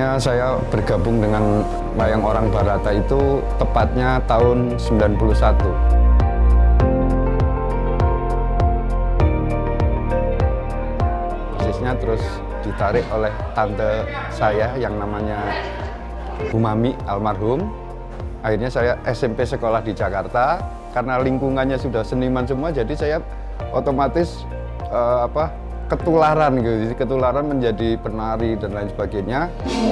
Awalnya saya bergabung dengan Wayang Orang Barata itu tepatnya tahun 91. Persisnya terus ditarik oleh tante saya yang namanya Bu Mami almarhum. Akhirnya saya SMP sekolah di Jakarta, karena lingkungannya sudah seniman semua, jadi saya otomatis ketularan gitu, ketularan menjadi penari dan lain sebagainya.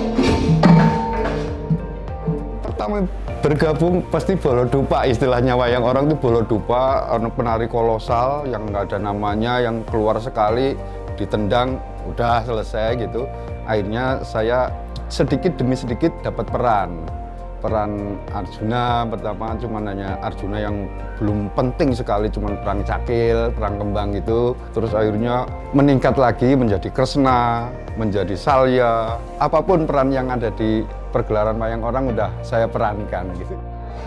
Pertama bergabung pasti bolodupa, istilahnya Wayang Orang itu bolodupa, penari kolosal yang nggak ada namanya, yang keluar sekali ditendang udah selesai gitu. Akhirnya saya sedikit demi sedikit dapat peran Arjuna. Pertama cuman hanya Arjuna yang belum penting sekali, cuman perang cakil, perang kembang gitu. Terus akhirnya meningkat lagi menjadi Kresna, menjadi Salya. Apapun peran yang ada di pergelaran Wayang Orang udah saya perankan gitu.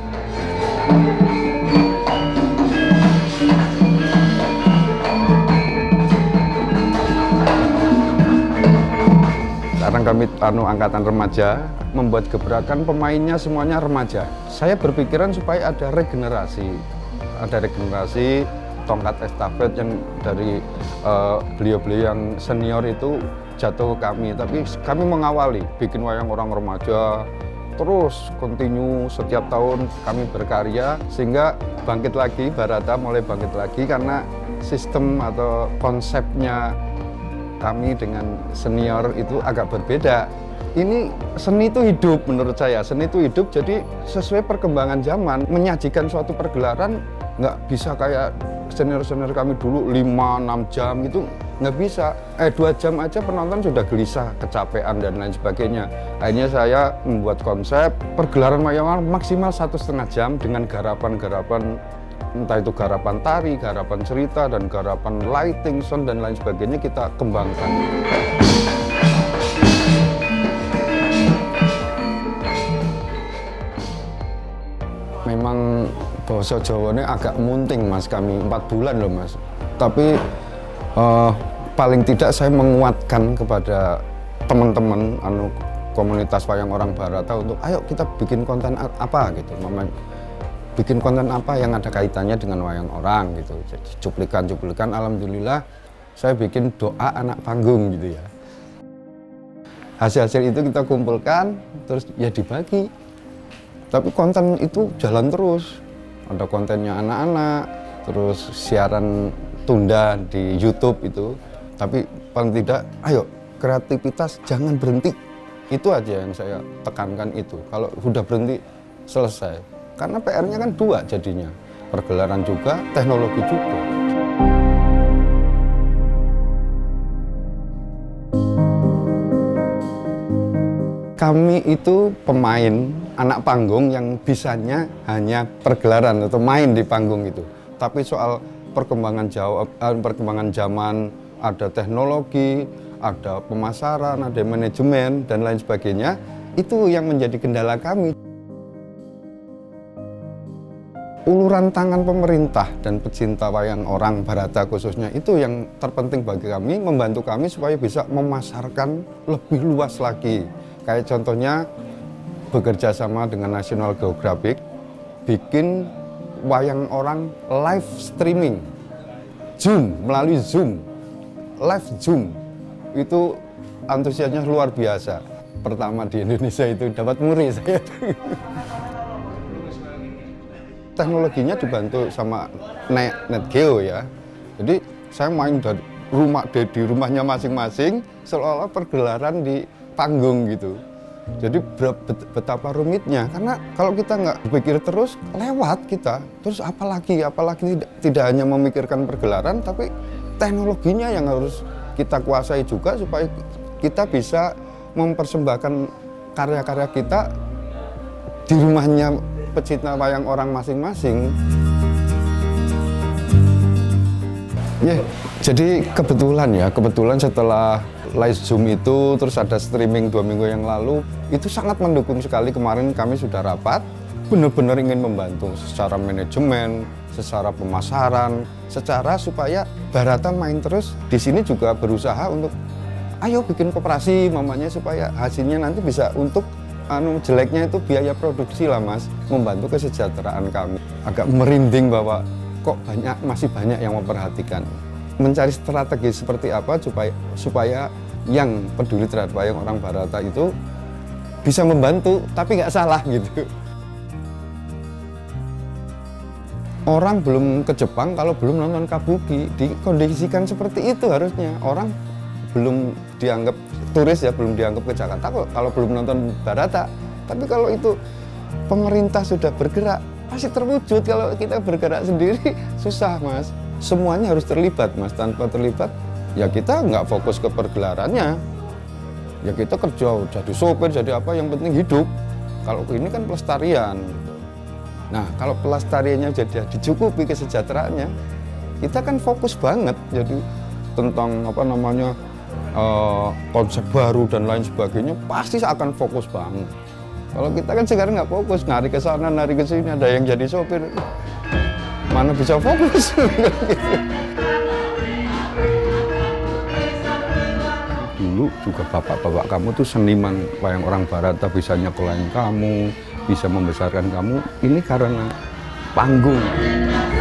Sekarang kami angkatan remaja, membuat gebrakan pemainnya semuanya remaja. Saya berpikiran supaya ada regenerasi tongkat estafet yang dari beliau-beliau yang senior itu jatuh ke kami. Tapi kami mengawali, bikin Wayang Orang remaja, terus continue setiap tahun kami berkarya, sehingga bangkit lagi, Barata mulai bangkit lagi karena sistem atau konsepnya kami dengan senior itu agak berbeda. Ini seni itu hidup menurut saya, seni itu hidup, jadi sesuai perkembangan zaman, menyajikan suatu pergelaran nggak bisa kayak senior-senior kami dulu 5-6 jam gitu, nggak bisa. 2 jam aja penonton sudah gelisah, kecapean dan lain sebagainya. Akhirnya saya membuat konsep pergelaran Wayang Orang maksimal 1,5 jam dengan garapan-garapan, entah itu garapan tari, garapan cerita, dan garapan lighting, sound, dan lain sebagainya kita kembangkan. Memang bahasa Jawanya agak munting mas, kami 4 bulan loh mas. Tapi paling tidak saya menguatkan kepada teman-teman komunitas Wayang Orang Barata untuk ayo kita bikin konten apa gitu. Bikin konten apa yang ada kaitannya dengan Wayang Orang gitu. Jadi cuplikan-cuplikan, alhamdulillah saya bikin doa anak panggung gitu ya. Hasil-hasil itu kita kumpulkan, terus ya dibagi. Tapi konten itu jalan terus. Ada kontennya anak-anak, terus siaran tunda di YouTube itu. Tapi paling tidak, ayo kreativitas jangan berhenti. Itu aja yang saya tekankan itu. Kalau sudah berhenti, selesai. Karena PR-nya kan 2 jadinya, pergelaran juga, teknologi juga. Kami itu pemain, anak panggung yang bisanya hanya pergelaran atau main di panggung itu. Tapi soal perkembangan zaman, ada teknologi, ada pemasaran, ada manajemen, dan lain sebagainya, itu yang menjadi kendala kami. Uluran tangan pemerintah dan pecinta Wayang Orang Barata khususnya itu yang terpenting bagi kami, membantu kami supaya bisa memasarkan lebih luas lagi. Kayak contohnya bekerja sama dengan National Geographic, bikin Wayang Orang live streaming, Zoom, melalui Zoom, live Zoom. Itu antusiasnya luar biasa. Pertama di Indonesia itu dapat muri saya. Teknologinya dibantu sama NetGeo ya. Jadi saya main dari di rumahnya masing-masing, seolah-olah pergelaran di panggung gitu. Jadi betapa rumitnya, karena kalau kita nggak berpikir terus, lewat kita. Terus apalagi tidak hanya memikirkan pergelaran, tapi teknologinya yang harus kita kuasai juga supaya kita bisa mempersembahkan karya-karya kita di rumahnya pecinta Wayang Orang masing-masing. Jadi kebetulan setelah live Zoom itu, terus ada streaming 2 minggu yang lalu, itu sangat mendukung sekali. Kemarin kami sudah rapat, benar-benar ingin membantu secara manajemen, secara pemasaran, secara supaya Barata main terus. Di sini juga berusaha untuk ayo bikin koperasi mamanya supaya hasilnya nanti bisa untuk jeleknya itu biaya produksi lah Mas, membantu kesejahteraan kami. Agak merinding bahwa kok masih banyak yang memperhatikan. Mencari strategi seperti apa supaya yang peduli terhadap wayang orang Barata itu bisa membantu tapi nggak salah gitu. Orang belum ke Jepang kalau belum nonton kabuki, dikondisikan seperti itu harusnya. Orang belum dianggap turis ya, belum dianggap ke Jakarta kalau belum nonton Barata. Tapi kalau itu pemerintah sudah bergerak, pasti terwujud. Kalau kita bergerak sendiri susah Mas. Semuanya harus terlibat Mas. Tanpa terlibat ya kita nggak fokus ke pergelarannya. Ya kita kerja jadi sopir, jadi apa, yang penting hidup. Kalau ini kan pelestarian. Nah, kalau pelestariannya jadi dicukupi kesejahteraannya, kita kan fokus banget. Jadi tentang apa namanya konsep baru dan lain sebagainya pasti akan fokus banget. Kalau kita kan sekarang nggak fokus, nari ke sana, nari ke sini, ada yang jadi sopir, mana bisa fokus? Dulu juga bapak-bapak kamu tuh seniman wayang orang Barata, bisa nyekolahin kamu, bisa membesarkan kamu, ini karena panggung.